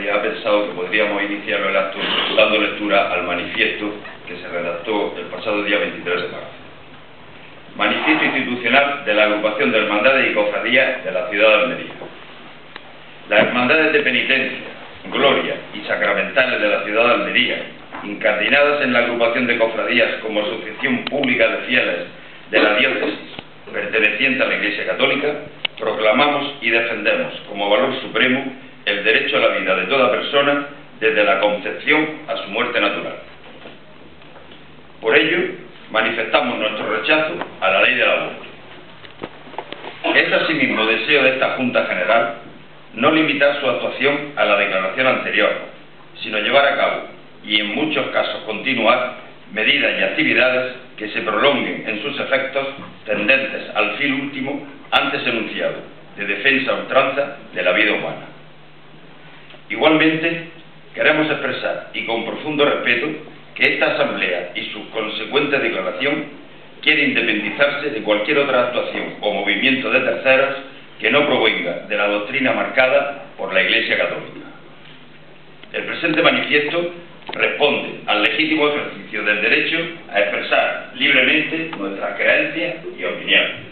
y ha pensado que podríamos iniciar el acto dando lectura al manifiesto que se redactó el pasado día 23 de marzo. Manifiesto institucional de la Agrupación de Hermandades y Cofradías de la ciudad de Almería. Las hermandades de penitencia, gloria y sacramentales de la ciudad de Almería, incardinadas en la agrupación de cofradías como asociación pública de fieles de la diócesis perteneciente a la Iglesia Católica, proclamamos y defendemos como valor supremo el derecho a la vida de toda persona desde la concepción a su muerte natural. Por ello, manifestamos nuestro rechazo a la ley del aborto. Es asimismo deseo de esta Junta General no limitar su actuación a la declaración anterior, sino llevar a cabo, y en muchos casos continuar, medidas y actividades que se prolonguen en sus efectos tendentes al fin último antes enunciado, de defensa a ultranza de la vida humana. Igualmente, queremos expresar, y con profundo respeto, que esta Asamblea y su consecuente declaración quiere independizarse de cualquier otra actuación o movimiento de terceros que no provenga de la doctrina marcada por la Iglesia Católica. El presente manifiesto responde al legítimo ejercicio del derecho a expresar libremente nuestras creencias y opiniones.